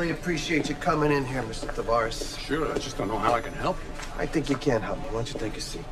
really appreciate you coming in here, Mr. Tavares. Sure, I just don't know how I can help you. I think you can help me. Why don't you take a seat?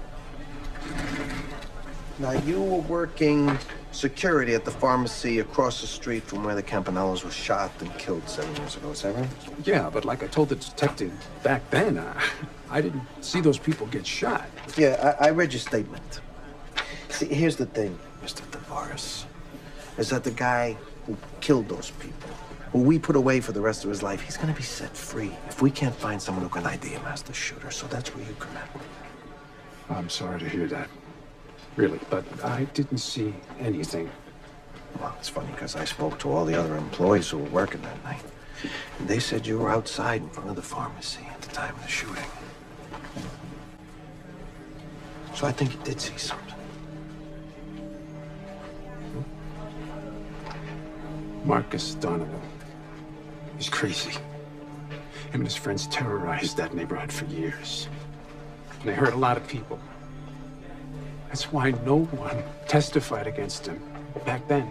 Now, you were working security at the pharmacy across the street from where the Campanellos were shot and killed 7 years ago, is that right? Yeah, but like I told the detective back then, I didn't see those people get shot. Yeah, I read your statement. See, here's the thing, Mr. Tavares, is that the guy who killed those people, who we put away for the rest of his life, he's gonna be set free if we can't find someone who can ID him as the shooter. So that's where you come in. I'm sorry to hear that. Really, but I didn't see anything. Well, it's funny because I spoke to all the other employees who were working that night. And they said you were outside in front of the pharmacy at the time of the shooting. So I think you did see something. Marcus Donovan. He's crazy. Him and his friends terrorized that neighborhood for years. And they hurt a lot of people. That's why no one testified against him back then.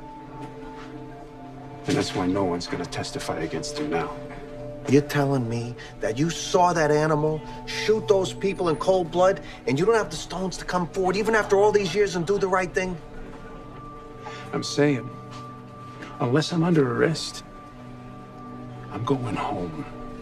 And that's why no one's gonna testify against him now. You're telling me that you saw that animal shoot those people in cold blood and you don't have the stones to come forward even after all these years and do the right thing? I'm saying, unless I'm under arrest, I'm going home.